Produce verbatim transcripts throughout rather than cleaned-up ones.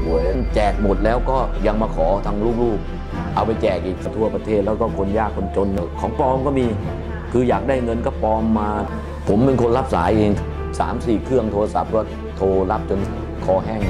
วยแจกหมดแล้วก็ยังมาขอทางลูกๆเอาไปแจกอีกทั่วประเทศแล้วก็คนยากคนจนของปลอมก็มีคืออยากได้เงินก็ปลอมมาผมเป็นคนรับสายเอง สามสี่ เครื่องโทรศัพท์ก็โทรรับจนคอแห้ง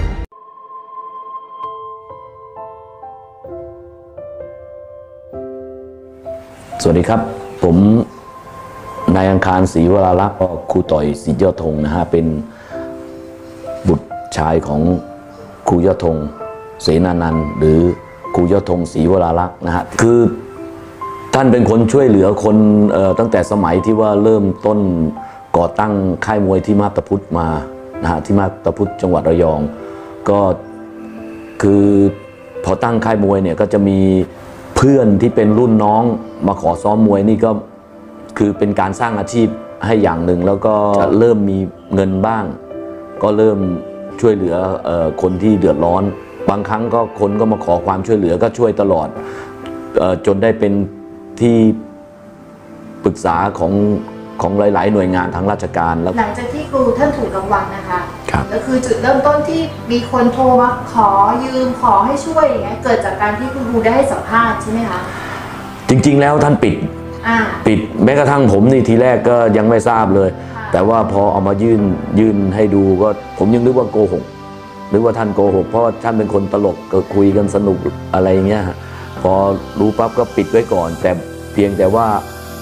สวัสดีครับผมนายอังคารศรีวราลักษณ์ครูต่อยศรียอดธงนะฮะเป็นบุตรชายของครูยอดธงเสนานันท์หรือครูยอดธงศรีวราลักษณ์นะฮะคือท่านเป็นคนช่วยเหลือคนตั้งแต่สมัยที่ว่าเริ่มต้นก่อตั้งค่ายมวยที่มาบตาพุธมานะฮะที่มาบตาพุธจังหวัดระยองก็คือพอตั้งค่ายมวยเนี่ยก็จะมีเพื่อนที่เป็นรุ่นน้องมาขอซ้อมมวยนี่ก็คือเป็นการสร้างอาชีพให้อย่างหนึ่งแล้วก็เริ่มมีเงินบ้างก็เริ่มช่วยเหลือคนที่เดือดร้อนบางครั้งก็คนก็มาขอความช่วยเหลือก็ช่วยตลอดจนได้เป็นที่ปรึกษาของของหลายๆหน่วยงานทางราชการแล้วหลังจากที่ครูท่านถูกรางวัลนะคะครับก็คือจุดเริ่มต้นที่มีคนโทรมาขอยืมขอให้ช่วยอย่างเงี้ยเกิดจากการที่คุณครูได้ให้สัมภาษณ์ใช่ไหมคะจริงๆแล้วท่านปิดปิดแม้กระทั่งผมนี่ทีแรกก็ยังไม่ทราบเลยแต่ว่าพอเอามายื่นยื่นให้ดูก็ผมยังนึกว่าโกหกนึกว่าท่านโกหกเพราะท่านเป็นคนตลกก็คุยกันสนุกอะไรเงี้ยพอรู้ปั๊บก็ปิดไว้ก่อนแต่เพียงแต่ว่า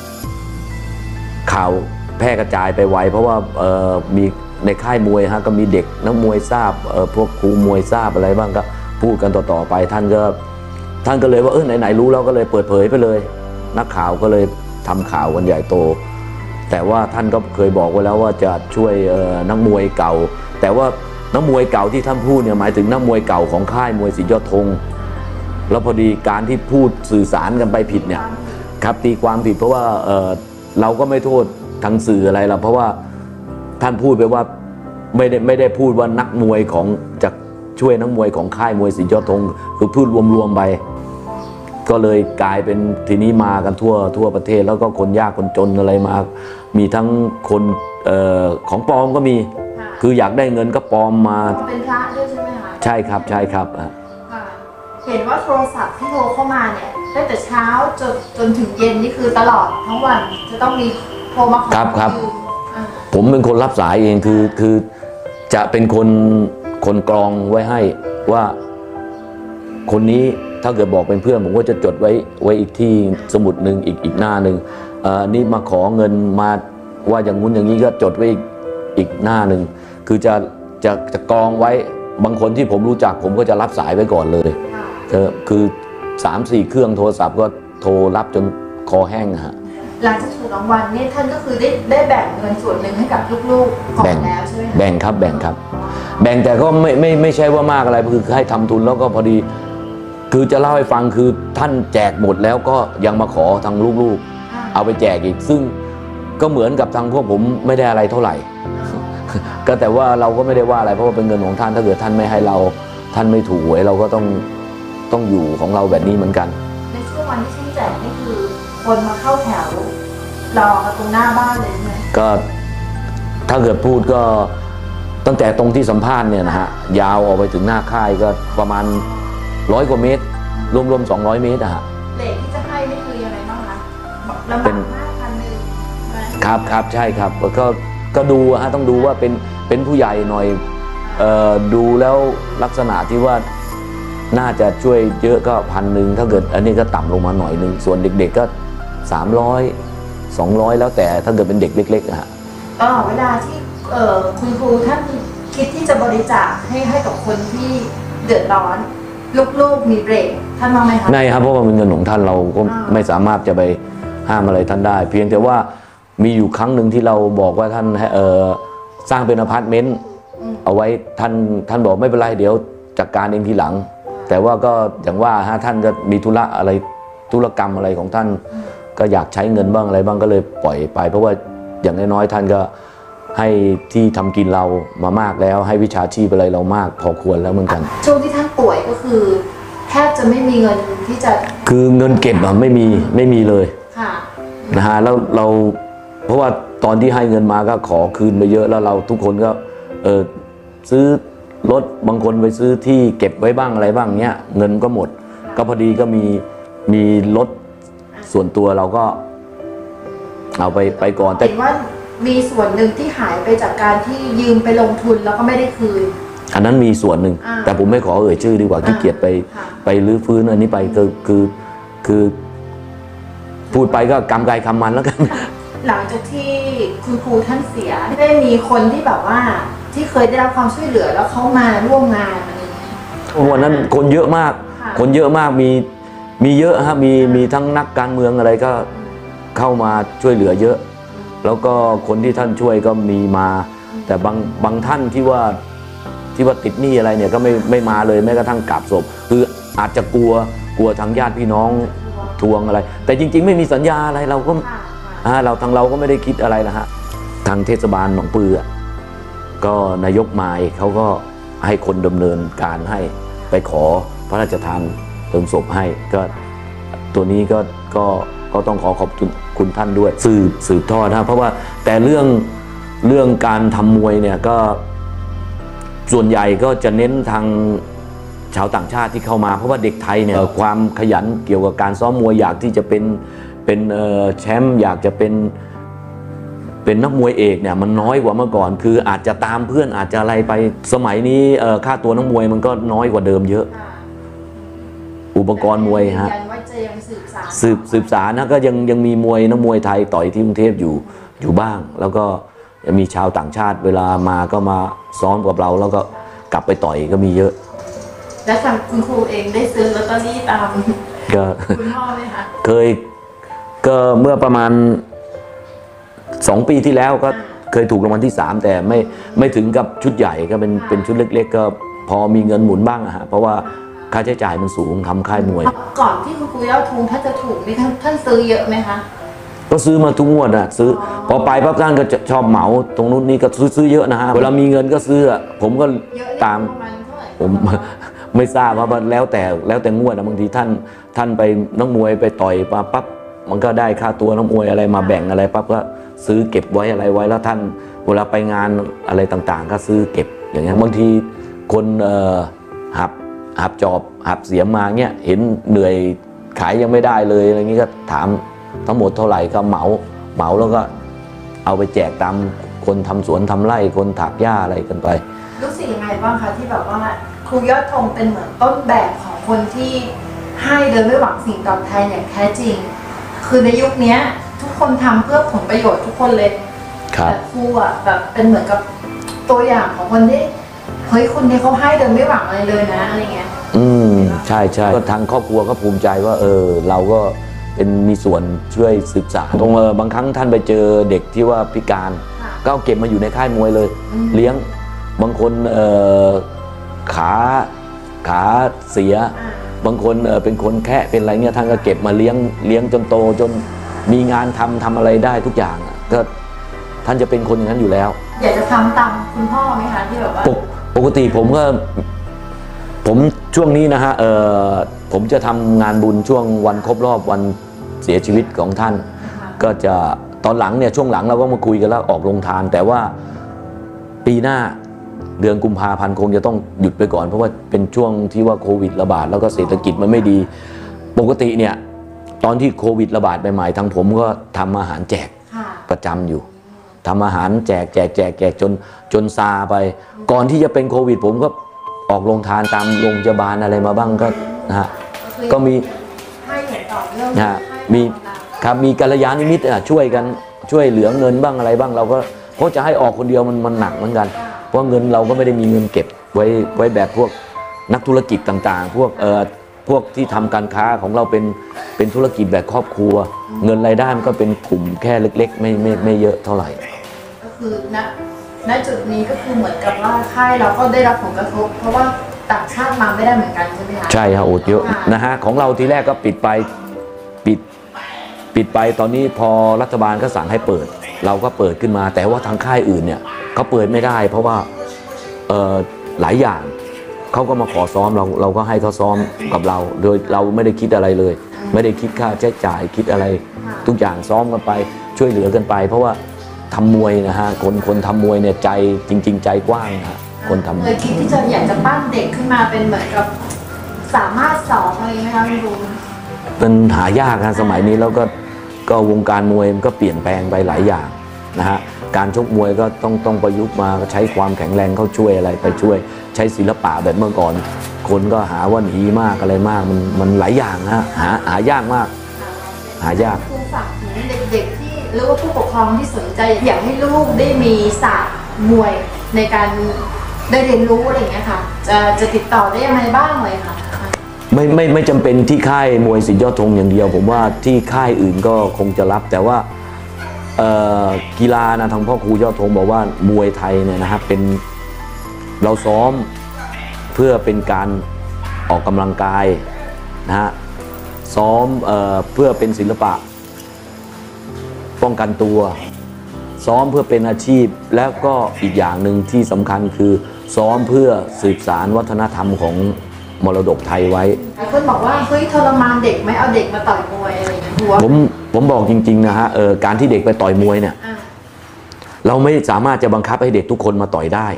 ข่าวแพร่กระจายไปไวเพราะว่ามีในค่ายมวยฮะก็มีเด็กนักมวยทราบพวกครูมวยทราบอะไรบ้างก็พูดกันต่อๆไปท่านก็ท่านก็เลยว่าเออไหนๆรู้แล้วก็เลยเปิดเผยไปเลยนักข่าวก็เลยทำข่าวกันใหญ่โตแต่ว่าท่านก็เคยบอกไว้แล้วว่าจะช่วยนักมวยเก่าแต่ว่านักมวยเก่าที่ท่านพูดเนี่ยหมายถึงนักมวยเก่าของค่ายมวยศรียอดธงแล้วพอดีการที่พูดสื่อสารกันไปผิดเนี่ยครับตีความผิดเพราะว่าเออเราก็ไม่โทษทางสื่ออะไรหรอกเพราะว่าท่านพูดไปว่าไม่ได้ไม่ได้พูดว่านักมวยของจะช่วยนักมวยของค่ายมวยศรียอดธงคือพูดรวมๆไปก็เลยกลายเป็นทีนี้มากันทั่วทั่วประเทศแล้วก็คนยากคนจนอะไรมามีทั้งคนเอ่อของปลอมก็มีคืออยากได้เงินก็ปลอมมาเป็นพระด้วยใช่ไหมคะใช่ครับใช่ครับเห็นว่าโทรศัพท์ที่โทรเข้ามาเนี่ยตั้งแต่เช้าจนจนถึงเย็นนี่คือตลอดทั้งวันจะต้องมีโทรมาขอครับครับผมเป็นคนรับสายเองคือคือจะเป็นคนคนกรองไว้ให้ว่าคนนี้ถ้าเกิดบอกเป็นเพื่อนผมก็จะจดไว้ไว้อีกที่สมุดหนึ่งอีกอีกหน้าหนึ่งนี่มาขอเงินมาว่าอย่างงู้นอย่างนี้ก็จดไว้อีกอีกหน้าหนึ่งคือจะจะจะกรองไว้บางคนที่ผมรู้จักผมก็จะรับสายไว้ก่อนเลยคือ สามสี่ เครื่องโทรศัพท์ก็โทรรับจนคอแห้งฮะหลังจากถูกรางวัลนี่ท่านก็คือได้ได้แบ่งเงินส่วนหนึ่งให้กับลูกๆก่อนแล้วใช่ไหมคะแบ่งครับแบ่งครับแบ่งแต่ก็ไม่ไม่ไม่ใช่ว่ามากอะไรคือให้ทำทุนแล้วก็พอดีคือจะเล่าให้ฟังคือท่านแจกหมดแล้วก็ยังมาขอทางลูกๆเอาไปแจกอีกซึ่งก็เหมือนกับทางพวกผมไม่ได้อะไรเท่าไหร่ก็แต่ว่าเราก็ไม่ได้ว่าอะไรเพราะว่าเป็นเงินของท่านถ้าเกิดท่านไม่ให้เราท่านไม่ถูกหวยเราก็ต้องต้องอยู่ของเราแบบนี้เหมือนกันในช่วงวันที่ท่านแจกนี่คือคนมาเข้าแถวรอตรงหน้าบ้านเลยใช่ไหมก็ถ้าเกิดพูดก็ตั้งแต่ตรงที่สัมภาษณ์เนี่ยนะฮะยาวออกไปถึงหน้าค่ายก็ประมาณร้อยกว่าเมตรรวมๆสองร้อยเมตรอะฮะเลทที่จะให้นี่คือยังไงบ้างคะลำบากมากพันหนึ่งครับครับใช่ครับก็ก็ดูฮะต้องดูว่าเป็นเป็นผู้ใหญ่หน่อยเอ่อดูแล้วลักษณะที่ว่าน่าจะช่วยเยอะก็พันหนึ่งถ้าเกิดอันนี้ก็ต่ำลงมาหน่อยหนึ่งส่วนเด็กๆก็สามร้อยสองร้อยแล้วแต่ถ้าเกิดเป็นเด็กเล็กๆอะฮะตลอดเวลาที่เอ่อคุณครูท่านคิดที่จะบริจาคให้ให้กับคนที่เดือดร้อนลูกๆมีเบรกท่านมองไหมคะไม่ครับเพราะว่าเป็นเงินของท่านเราก็ไม่สามารถจะไปห้ามอะไรท่านได้เพียงแต่ว่ามีอยู่ครั้งหนึ่งที่เราบอกว่าท่านเอ่อสร้างเป็นอพาร์ตเมนต์เอาไว้ท่านท่านบอกไม่เป็นไรเดี๋ยวจัดการเองทีหลังแต่ว่าก็อย่างว่าฮะท่านก็มีธุระอะไรธุรกรรมอะไรของท่านก็อยากใช้เงินบ้างอะไรบ้างก็เลยปล่อยไปเพราะว่าอย่างน้อยๆท่านก็ให้ที่ทำกินเรามามากแล้วให้วิชาชีพอะไรเรามากพอควรแล้วเหมือนกันช่วงที่ท่านป่วยก็คือแทบจะไม่มีเงินที่จะคือเงินเก็บอะไม่มีไม่มีเลยนะฮะแล้วเราเพราะว่าตอนที่ให้เงินมาก็ขอคืนไปเยอะแล้วเราทุกคนก็เออซื้อรถบางคนไปซื้อที่เก็บไว้บ้างอะไรบ้างเนี้ยเงินก็หมดก็พอดีก็มีมีรถส่วนตัวเราก็เอาไปไปก่อนแต่เห็นว่ามีส่วนหนึ่งที่หายไปจากการที่ยืมไปลงทุนแล้วก็ไม่ได้คืนอันนั้นมีส่วนหนึ่งแต่ผมไม่ขอเอ่ยชื่อดีกว่าขี้เกียจไปไปรื้อฟื้นอันนี้ไปคือคือคือพูดไปก็กำไกคำมันแล้วกันหลังจากที่คุณครูท่านเสียได้มีคนที่แบบว่าที่เคยได้รับความช่วยเหลือแล้วเขามาร่วมงานอะไรอย่างเงี้ยวันนั้นคนเยอะมากคนเยอะมากมีมีเยอะฮะมีมีทั้งนักการเมืองอะไรก็เข้ามาช่วยเหลือเยอะแล้วก็คนที่ท่านช่วยก็มีมาแต่บางบางท่านที่ว่าที่ว่าติดหนี้อะไรเนี่ยก็ไม่ไม่มาเลยแม้กระทั่งกราบศพคืออาจจะกลัวกลัวทางญาติพี่น้องทวงอะไรแต่จริงๆไม่มีสัญญาอะไรเราก็เราทางเราก็ไม่ได้คิดอะไรนะฮะทางเทศบาลหนองปือก็นายกมายเขาก็ให้คนดำเนินการให้ไปขอพระราชทานเพลิงศพให้ก็ตัวนี้ก็ก็ก็ต้องขอขอบคุณคุณท่านด้วยสืบสืบทอดนะเพราะว่าแต่เรื่องเรื่องการทำมวยเนี่ยก็ส่วนใหญ่ก็จะเน้นทางชาวต่างชาติที่เข้ามาเพราะว่าเด็กไทยเนี่ยความขยันเกี่ยวกับการซ้อมมวยอยากที่จะเป็นเป็นแชมป์อยากจะเป็นเป็นนักมวยเอกเนี่ยมันน้อยกว่าเมื่อก่อนคืออาจจะตามเพื่อนอาจจะอะไรไปสมัยนี้ค่าตัวนักมวยมันก็น้อยกว่าเดิมเยอะอุปกรณ์มวยฮะสืบสืบสารนะก็ยังยังมีมวยนักมวยไทยต่อยที่กรุงเทพอยู่อยู่บ้างแล้วก็มีชาวต่างชาติเวลามาก็มาซ้อมกับเราแล้วก็กลับไปต่อยก็มีเยอะแล้วทางคุณครูเองได้ซื้อลอตเตอรี่ตามคุณพ่อไหมคะเคยก็เมื่อประมาณสองปีที่แล้วก็เคยถูกรางวัลที่สามแต่ไม่ไม่ถึงกับชุดใหญ่ก็เป็นเป็นชุดเล็กๆก็พอมีเงินหมุนบ้างอะฮะเพราะว่าค่าใช้จ่ายมันสูงทำค่ายมวยก่อนที่คุณครูยอดธงท่านจะถูกมีท่านซื้อเยอะไหมคะก็ซื้อมาทุกงวดอะซื้อพอไปปั๊บท่านก็จะชอบเหมาตรงนู้นนี่ก็ซื้อซื้อเยอะนะฮะเวลามีเงินก็ซื้อผมก็ตามผมไม่ทราบว่าแล้วแต่แล้วแต่งวดนะบางทีท่านท่านไปนักมวยไปต่อยมาปั๊บมันก็ได้ค่าตัวนักมวยอะไรมาแบ่งอะไรปั๊บก็ซื้อเก็บไว้อะไรไว้แล้วท่านเวลาไปงานอะไรต่างๆก็ซื้อเก็บอย่างเงี้ยบางทีคนหับหับจอบหับเสียมมาเงี้ยเห็นเหนื่อยขายยังไม่ได้เลยอะไรเงี้ยก็ถามทั้งหมดเท่าไหร่ก็เหมาเหมาแล้วก็เอาไปแจกตามคนทำสวนทำไร่คนถากหญ้าอะไรกันไปรู้สึกยังไงบ้างคะที่แบบว่าครูยอดธงเป็นเหมือนต้นแบบของคนที่ให้โดยไม่หวังสิ่งตอบแทนอย่างแท้จริงคือในยุคนี้ทุกคนทำเพื่อผลประโยชน์ทุกคนเลยแต่ครูอ่ะแบบเป็นเหมือนกับตัวอย่างของคนที่เฮ้ยคนนี้เขาให้โดยไม่หวังอะไรเลยนะอะไรเงี้ยอืมใช่ใช่ก็ทางครอบครัวก็ภูมิใจว่าเออเราก็เป็นมีส่วนช่วยศึกษาตรงเออบางครั้งท่านไปเจอเด็กที่ว่าพิการก็เก็บมาอยู่ในค่ายมวยเลยเลี้ยงบางคนเออขาขาเสียบางคนเออเป็นคนแค่เป็นอะไรเนี่ยท่านก็เก็บมาเลี้ยงเลี้ยงจนโตจนมีงานทำทำอะไรได้ทุกอย่างก็ท่านจะเป็นคนอย่างนั้นอยู่แล้วอยากจะทำตามคุณพ่อไหมคะที่แบบว่าปกติผมก็ผมช่วงนี้นะฮะเออผมจะทำงานบุญช่วงวันครบรอบวันเสียชีวิตของท่านก็จะตอนหลังเนี่ยช่วงหลังเราก็มาคุยกันแล้วออกโรงทานแต่ว่าปีหน้าเดือนกุมภาพันธ์คงจะต้องหยุดไปก่อนเพราะว่าเป็นช่วงที่ว่าโควิดระบาดแล้วก็เศรษฐกิจมันไม่ดีปกติเนี่ยตอนที่โควิดระบาดใหม่ๆทางผมก็ทำอาหารแจกประจำอยู่ทำอาหารแจกแจกแจกแจกจนจนซาไปก่อนที่จะเป็นโควิดผมก็ออกโรงทานตามโรงพยาบาลอะไรมาบ้างก็นะฮะก็มีนะฮะมีครับมีกัลยาณมิตรช่วยกันช่วยเหลือเงินบ้างอะไรบ้างเราก็เพราะจะให้ออกคนเดียวมันมันหนักเหมือนกันเพราะเงินเราก็ไม่ได้มีเงินเก็บไว้ไว้แบบพวกนักธุรกิจต่างๆพวกเอ่อพวกที่ทำการค้าของเราเป็นเป็นธุรกิจแบบครอบครัวเงินรายได้มันก็เป็นกลุ่มแค่เล็กๆไม่ไม่ไม่เยอะเท่าไหร่ก็คือณณจุดนี้ก็คือเหมือนกับว่าค่ายเราก็ได้รับผลกระทบเพราะว่าต่างชาติมาไม่ได้เหมือนกันใช่ไหมคะใช่ครับโอ้เยอะนะฮะของเราทีแรกก็ปิดไปปิดปิดไปตอนนี้พอรัฐบาลก็สั่งให้เปิดเราก็เปิดขึ้นมาแต่ว่าทางค่ายอื่นเนี่ยเขาเปิดไม่ได้เพราะว่าเอ่อหลายอย่างเขาก็มาขอซ้อมเราเราก็ให้เขาซ้อมกับเราโดยเราไม่ได้คิดอะไรเลยไม่ได้คิดค่าใช้จ่ายคิดอะไรทุกอย่างซ้อมกันไปช่วยเหลือกันไปเพราะว่าทำมวยนะฮะคนคนทำมวยเนี่ยใจจริงๆใจกว้างนะฮะคนทำเคยคิดที่จะอยากจะปั้นเด็กขึ้นมาเป็นเหมือนกับสามารถสอนอะไรไหมคะพี่ลุงเป็นหายากนะสมัยนี้แล้วก็ก็วงการมวยมันก็เปลี่ยนแปลงไปหลายอย่างนะฮะการชกมวยก็ต้องต้องประยุกต์มาใช้ความแข็งแรงเข้าช่วยอะไรไปช่วยใช้ศิลปะแบบเมื่อก่อน คนก็หาว่าหนีมากอะไรมากมันมันหลายอย่างนะฮะหาหายากมากหายากครูฝากถึงเด็กๆที่หรือว่าผู้ปกครองที่สนใจอยากให้ลูกได้มีศาสตร์มวยในการได้เรียนรู้อะไรอย่างเงี้ยค่ะจะจะติดต่อได้ยังไงบ้างเลยค่ะไม่ไม่ไม่จำเป็นที่ค่ายมวยสิทธิยอดธงอย่างเดียว ผมว่าที่ค่ายอื่นก็คงจะรับแต่ว่ากีฬานะทางพ่อครูยอดธงบอกว่ามวยไทยเนี่ยนะครับเป็นเราซ้อมเพื่อเป็นการออกกำลังกายนะฮะซ้อมเอ่อเพื่อเป็นศิลปะป้องกันตัวซ้อมเพื่อเป็นอาชีพแล้วก็อีกอย่างหนึ่งที่สำคัญคือซ้อมเพื่อสืบสานวัฒนธรรมของมรดกไทยไว้หลายคนบอกว่าเฮ้ยทรมานเด็กไหมเอาเด็กมาต่อยมวยอะไรอย่างเงี้ยหัวผมผมบอกจริงๆนะฮะเออการที่เด็กไปต่อยมวยเนี่ยเราไม่สามารถจะบังคับให้เด็กทุกคนมาต่อยได้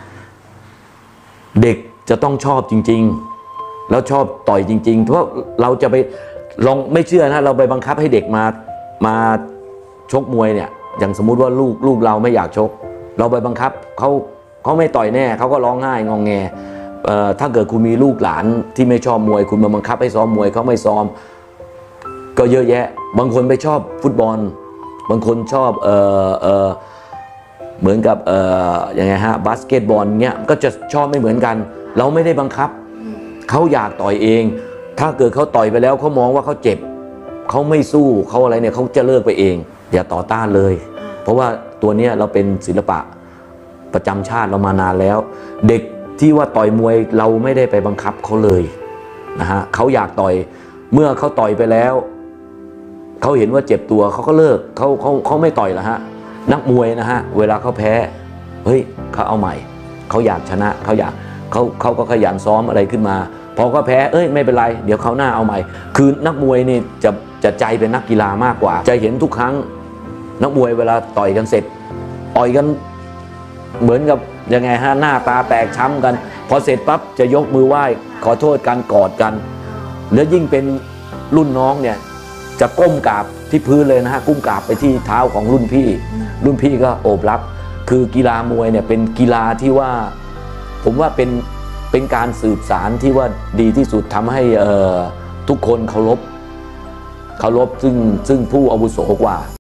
เด็กจะต้องชอบจริงๆแล้วชอบต่อยจริงๆเพราะเราจะไปลองไม่เชื่อนะเราไปบังคับให้เด็กมามาชกมวยเนี่ยอย่างสมมุติว่าลูกลูกเราไม่อยากชกเราไปบังคับเขาเขาไม่ต่อยแน่เขาก็ร้องไห้งองแงถ้าเกิดคุณมีลูกหลานที่ไม่ชอบมวยคุณมาบังคับให้ซ้อมมวยเขาไม่ซ้อมก็เยอะแยะบางคนไปชอบฟุตบอลบางคนชอบเออเออเหมือนกับเออยังไงฮะบาสเกตบอลเงี้ยก็จะชอบไม่เหมือนกันเราไม่ได้บังคับเขาอยากต่อยเองถ้าเกิดเขาต่อยไปแล้วเขามองว่าเขาเจ็บเขาไม่สู้เขาอะไรเนี่ยเขาจะเลิกไปเองอย่าต่อต้านเลยเพราะว่าตัวเนี้ยเราเป็นศิลปะประจำชาติเรามานานแล้วเด็กที่ว่าต่อยมวยเราไม่ได้ไปบังคับเขาเลยนะฮะเขาอยากต่อยเมื่อเขาต่อยไปแล้วเขาเห็นว่าเจ็บตัวเขาก็เลิกเขาเขาเขาไม่ต่อยแล้วฮะนักมวยนะฮะเวลาเขาแพ้เฮ้ยเขาเอาใหม่เขาอยากชนะเขาอยากเขาเขาก็ขยันซ้อมอะไรขึ้นมาพอเขาแพ้เอ้ยไม่เป็นไรเดี๋ยวเขาหน้าเอาใหม่คือนักมวยนี่จะจะใจเป็นนักกีฬามากกว่าจะเห็นทุกครั้งนักมวยเวลาต่อยกันเสร็จต่อยกันเหมือนกับยังไงฮะหน้าตาแตกช้ำกันพอเสร็จปั๊บจะยกมือไหว้ขอโทษกันกอดกันแล้วยิ่งเป็นรุ่นน้องเนี่ยจะก้มกราบที่พื้นเลยนะฮะก้มกราบไปที่เท้าของรุ่นพี่รุ่นพี่ก็โอบรับคือกีฬามวยเนี่ยเป็นกีฬาที่ว่าผมว่าเป็นเป็นการสืบสารที่ว่าดีที่สุดทำให้ทุกคนเคารพเคารพซึ่งซึ่งผู้อาวุโสกว่า